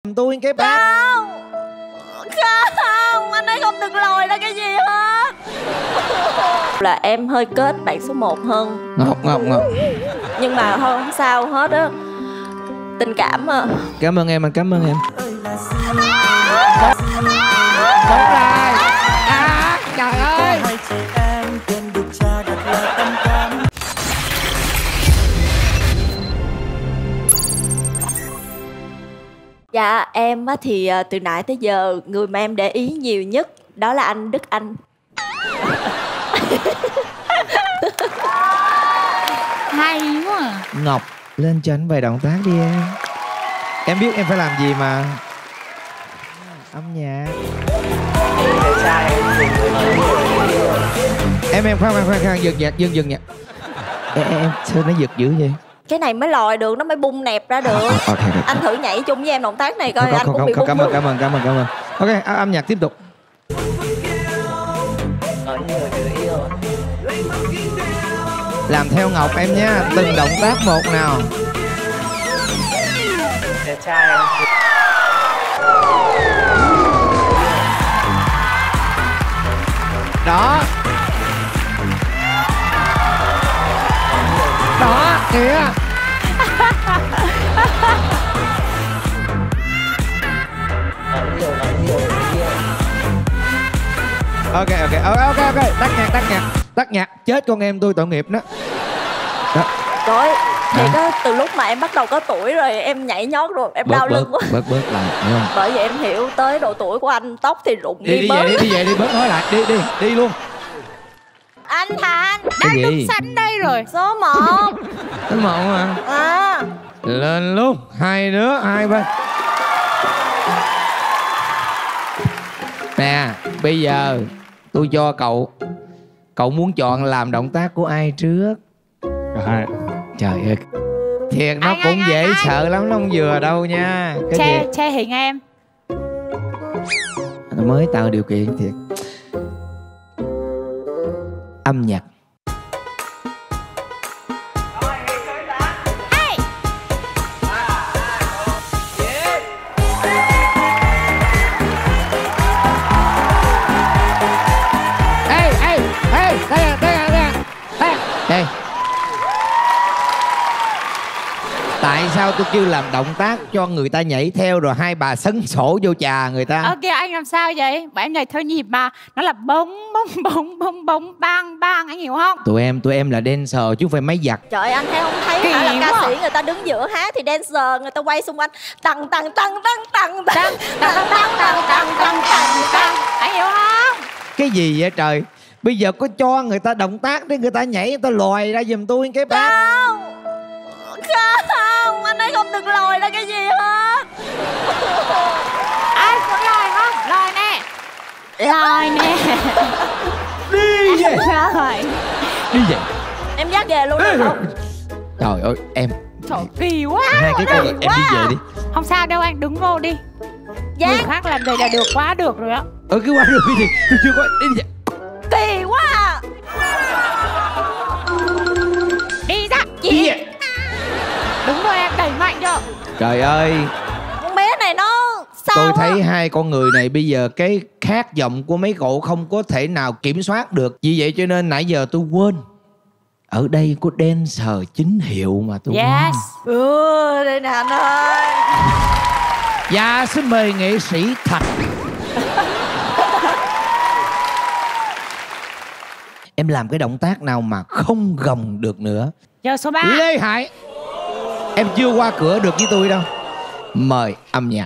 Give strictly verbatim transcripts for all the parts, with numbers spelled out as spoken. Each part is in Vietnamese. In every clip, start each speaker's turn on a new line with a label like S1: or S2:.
S1: tôi cái bát.
S2: Không, không, anh ấy không được lòi ra cái gì hết. Là em hơi kết bạn số một hơn.
S1: Ngọc, Ngọc, Ngọc.
S2: Nhưng mà thôi không sao hết á. Tình cảm mà.
S1: Cảm ơn em, anh cảm ơn em.
S3: Đúng rồi. À, trời ơi.
S2: Dạ em á thì từ nãy tới giờ người mà em để ý nhiều nhất đó là anh Đức Anh.
S3: Hay quá à.
S1: Ngọc, lên cho anh vài động tác đi em. Em biết em phải làm gì mà. Âm nhạc. Em em khoan khoan khoan khoan dừng nhạc dừng dừng nhạc. Em, em sao nó giật dữ vậy?
S2: Cái này mới lòi được, nó mới bung nẹp ra được.
S1: À, okay, okay.
S2: Anh thử nhảy chung với em động tác này coi.
S1: Không,
S2: anh
S1: không,
S2: cũng
S1: không,
S2: bị
S1: không,
S2: bung.
S1: cảm ơn cảm ơn cảm ơn cảm ơn. Ok, âm nhạc tiếp tục. Làm theo Ngọc em nha, từng động tác một nào.
S4: Đẹp trai.
S1: Đó. Đó, kìa. Ok ok ok ok ok tắt nhạc tắt nhạc tắt nhạc chết con em tôi tội nghiệp đó. Đó.
S2: Trời thì có từ lúc mà em bắt đầu có tuổi rồi em nhảy nhót rồi em
S1: bớt,
S2: đau lưng
S1: bớt,
S2: quá.
S1: Bớt bớt lại hiểu không?
S2: Bởi vậy em hiểu tới độ tuổi của anh tóc thì rụng
S1: Đi
S2: đi,
S1: đi
S2: bớt.
S1: về đi đi về đi bớt nói lại đi đi đi luôn.
S2: Anh Thành
S1: Cái
S3: Đang
S1: gì?
S3: đứng sẵn đây rồi.
S2: số một.
S1: Số một mà.
S2: À.
S1: Lên luôn hai đứa hai bên. Nè bây giờ tôi cho cậu. Cậu muốn chọn làm động tác của ai trước?
S5: Hai.
S1: Trời ơi. Thiệt nó
S3: Anh,
S1: cũng
S3: anh,
S1: dễ
S3: anh,
S1: sợ lắm, nó không vừa đâu nha. Cái
S3: Che,
S1: gì?
S3: che hình em.
S1: Nó mới tạo điều kiện thiệt. Âm nhạc.
S3: Ê, ê, ê, đây à, đây à, đây à. Đây.
S1: Đây. Tại sao tôi kêu làm động tác cho người ta nhảy theo rồi hai bà sấn sổ vô chà người ta?
S3: Ờ kìa anh làm sao vậy? Bọn em nhảy theo nhịp mà. Nó là bông bông bông bông bông bang bang, anh hiểu không?
S1: Tụi em tụi em là dancer chứ không phải máy giặt.
S2: Trời anh thấy không thấy
S3: Kỳ
S2: hả, là ca
S3: quá.
S2: sĩ người ta đứng giữa hát thì dancer người ta quay xung quanh tăng tăng tăng tăng tăng
S3: Tăng tăng tăng tăng tăng tăng tăng tăng tăng. Anh hiểu không?
S1: Cái gì vậy trời? Bây giờ có cho người ta động tác để người ta nhảy, người ta lòi ra giùm tôi cái bát.
S2: Không, không, anh ấy không được lòi ra cái gì hết.
S3: Ai muốn lòi không? Lòi nè. Lòi nè.
S1: Đi về.
S3: Lòi.
S1: Đi về.
S2: Em dắt về luôn được không?
S1: Trời ơi em.
S3: Trời kỳ quá.
S1: Hai cái con em đi về đi.
S3: Không sao đâu anh, đứng vô đi.
S2: Dạ.
S3: Người khác làm vậy là được, quá được rồi á.
S1: Ừ cứ qua được cái gì? Tôi chưa có đi về.
S2: Kỳ quá à.
S3: Đi ra.
S1: Đi về.
S3: Đúng rồi em, đẩy mạnh cho.
S1: Trời ơi.
S2: Con bé này nó sao
S1: Tôi
S2: á?
S1: thấy hai con người này bây giờ cái khát vọng của mấy cậu không có thể nào kiểm soát được. Vì vậy cho nên nãy giờ tôi quên. Ở đây có dancer chính hiệu mà tôi
S3: Yes.
S1: quên.
S2: Ừ, đây nè anh ơi.
S1: Dạ xin mời nghệ sĩ Thạch. Em làm cái động tác nào mà không gồng được nữa.
S3: Giờ số ba.
S1: Lê Hải. Em chưa qua cửa được với tôi đâu. Mời âm nhạc.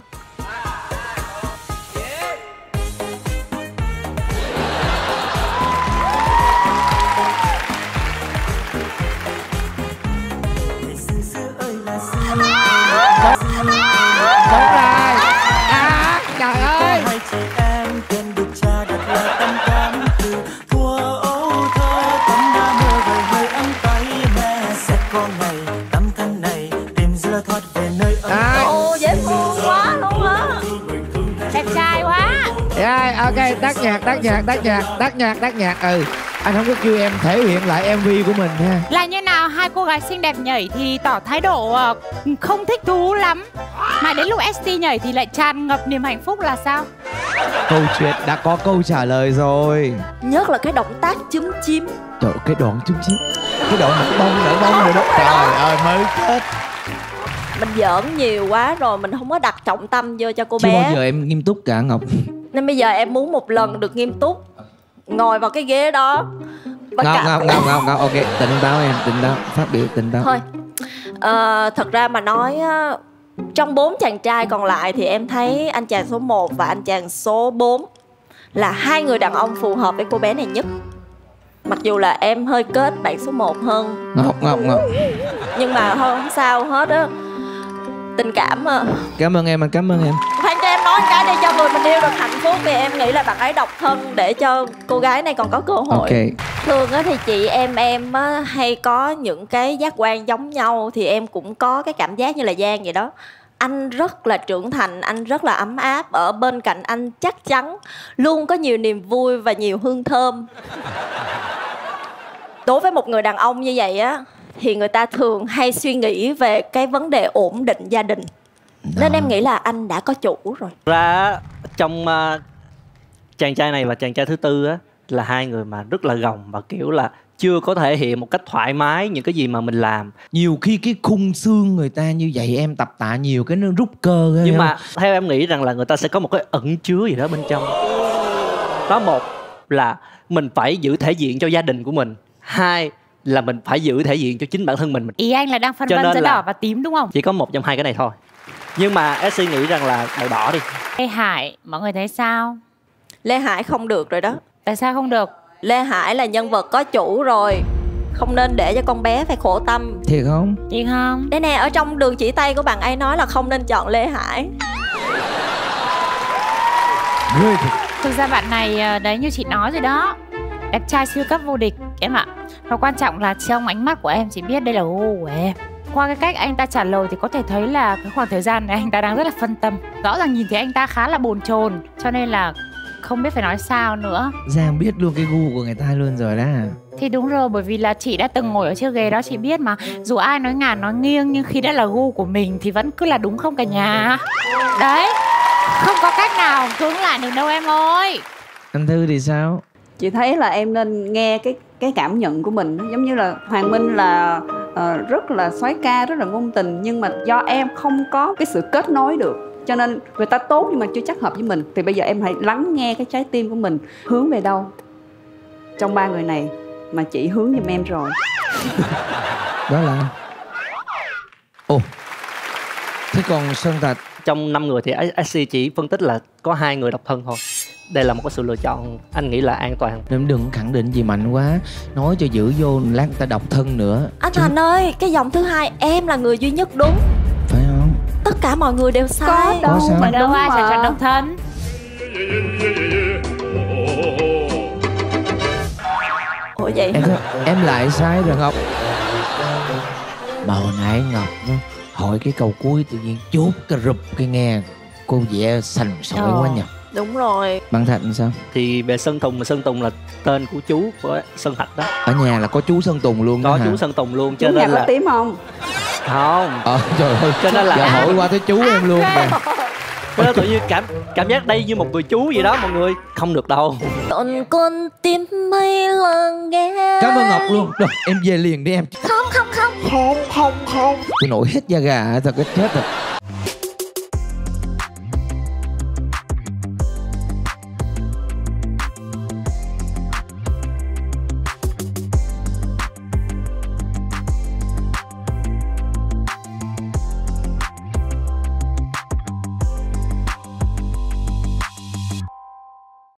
S3: Đúng rồi. À, trời ơi.
S4: Hai chị em quên được cha đặt là tâm cảm từ thuở ấu thơ tấm đá mưa về hơi ấm tay mẹ sẽ có ngày tấm thân này tìm dưa thoát về nơi ấm
S1: À.
S2: Ồ dễ thương quá luôn á.
S3: Đẹp trai quá.
S1: Rồi, ok, tắt nhạc, tắt nhạc, tắt nhạc, tắt nhạc, tắt nhạc. Ừ, anh không có kêu em thể hiện lại em vê của mình ha.
S3: Là như nào hai cô gái xinh đẹp nhảy thì tỏ thái độ uh, không thích thú lắm, mà đến lúc ét tê nhảy thì lại tràn ngập niềm hạnh phúc là sao?
S1: Câu chuyện đã có câu trả lời rồi.
S2: Nhất là cái động tác chúm chím.
S1: Trời ơi, cái đoạn chút xíu, cái đoạn một bông nở bông rồi đó. Trời ơi, mới chết.
S2: Mình giỡn nhiều quá rồi, mình không có đặt trọng tâm vô cho cô
S1: Chưa
S2: bé.
S1: bao giờ em nghiêm túc cả Ngọc.
S2: Nên bây giờ em muốn một lần được nghiêm túc, ngồi vào cái ghế đó.
S1: Ngọc, Ngọc, Ngọc, Ngọc, Ngọc, ok, tỉnh táo em, tỉnh táo, phát biểu tỉnh táo.
S2: Thôi, à, thật ra mà nói á, trong bốn chàng trai còn lại thì em thấy anh chàng số một và anh chàng số bốn là hai người đàn ông phù hợp với cô bé này nhất. Mặc dù là em hơi kết bạn số một hơn.
S1: Ngọc, Ngọc, Ngọc.
S2: Nhưng mà thôi không sao hết á. Tình cảm mà.
S1: Cảm ơn em, anh cảm ơn em.
S2: Khoan cho em nói cái để cho người mình yêu được hạnh phúc. Vì em nghĩ là bạn ấy độc thân để cho cô gái này còn có cơ hội.
S1: Ok.
S2: Thường á thì chị em em á hay có những cái giác quan giống nhau. Thì em cũng có cái cảm giác như là Giang vậy đó. Anh rất là trưởng thành, anh rất là ấm áp. Ở bên cạnh anh chắc chắn luôn có nhiều niềm vui và nhiều hương thơm. Đối với một người đàn ông như vậy á thì người ta thường hay suy nghĩ về cái vấn đề ổn định gia đình. Nên em nghĩ là anh đã có chủ rồi.
S5: Ra trong uh, chàng trai này và chàng trai thứ tư á là hai người mà rất là gồng và kiểu là chưa có thể hiện một cách thoải mái những cái gì mà mình làm.
S1: Nhiều khi cái khung xương người ta như vậy em tập tạ nhiều cái nó rút cơ.
S5: Nhưng mà theo em nghĩ rằng là người ta sẽ có một cái ẩn chứa gì đó bên trong. Đó, một là mình phải giữ thể diện cho gia đình của mình. Hai là mình phải giữ thể diện cho chính bản thân mình.
S3: Ý anh là đang phân
S5: Cho
S3: vân
S5: nên
S3: giữa
S5: là
S3: đỏ và tím đúng không?
S5: chỉ có một trong hai cái này thôi. Nhưng mà ét xê nghĩ rằng là màu đỏ đi.
S3: Lê Hải, mọi người thấy sao?
S2: Lê Hải không được rồi đó.
S3: Tại sao không được?
S2: Lê Hải là nhân vật có chủ rồi, không nên để cho con bé phải khổ tâm.
S1: Thiệt không?
S3: Thiệt không?
S2: Đây nè, ở trong đường chỉ tay của bạn ấy nói là không nên chọn Lê Hải.
S1: Ghê thiệt.
S3: Thực ra bạn này đấy như chị nói rồi đó, đẹp trai siêu cấp vô địch em ạ. Và quan trọng là trong ánh mắt của em chỉ biết đây là gu của em. Qua cái cách anh ta trả lời thì có thể thấy là cái khoảng thời gian này anh ta đang rất là phân tâm. Rõ ràng nhìn thấy anh ta khá là bồn chồn, cho nên là không biết phải nói sao nữa.
S1: Giang biết luôn cái gu của người ta luôn rồi đó.
S3: Thì đúng rồi, bởi vì là chị đã từng ngồi ở chiếc ghế đó, chị biết mà. Dù ai nói ngả nói nghiêng nhưng khi đã là gu của mình thì vẫn cứ là đúng không cả nhà. Đấy, không có cách nào cưỡng lại được đâu em ơi.
S1: Anh Thư thì sao?
S6: Chị thấy là em nên nghe cái cái cảm nhận của mình. Giống như là Hoàng Minh là uh, rất là soái ca, rất là ngôn tình, nhưng mà do em không có cái sự kết nối được, cho nên người ta tốt nhưng mà chưa chắc hợp với mình. Thì bây giờ em hãy lắng nghe cái trái tim của mình hướng về đâu trong ba người này mà chị hướng giùm em rồi.
S1: Đó là ồ. Thế còn Sơn Thạch?
S5: Trong năm người thì ét xê chỉ phân tích là có hai người độc thân thôi. Đây là một cái sự lựa chọn anh nghĩ là an toàn.
S1: Đừng, đừng khẳng định gì mạnh quá, nói cho giữ vô lát người ta độc thân nữa.
S2: Anh Thành ơi, cái dòng thứ hai em là người duy nhất đúng.
S1: Phải không?
S2: Tất cả mọi người đều sai.
S6: Có đâu
S1: sao?
S6: mà
S3: Đâu
S6: đúng
S3: ai
S6: mà.
S3: chọn chọn độc thân.
S2: Ủa vậy
S1: Em, em lại sai rồi Ngọc. Mà hồi nãy Ngọc nó hỏi cái câu cuối tự nhiên chốt cái rụp cái nghe cô vẻ sành sỏi
S3: Ờ.
S1: quá nhỉ.
S2: đúng rồi.
S1: Bạn Thạch làm sao?
S5: Thì về Sơn Tùng, Sơn Tùng là tên của chú của Sơn Thạch đó.
S1: Ở nhà là có chú Sơn Tùng luôn đó
S5: Có
S1: hả?
S5: chú Sơn Tùng luôn, cho
S6: Chú nhà
S5: nên
S6: có
S5: là
S6: tím không?
S5: không.
S1: Ờ trời ơi.
S5: Cho nên là
S1: giờ hỏi qua tới chú em luôn kìa.
S5: Cho nên tự nhiên cảm cảm giác đây như một người chú gì đó mọi người. Không được đâu.
S2: Còn con tim mấy lần nghe.
S1: Cảm ơn Ngọc luôn. Rồi em về liền đi em.
S2: Không không không. Không không không.
S1: Tôi nổi hết da gà thật cái chết rồi.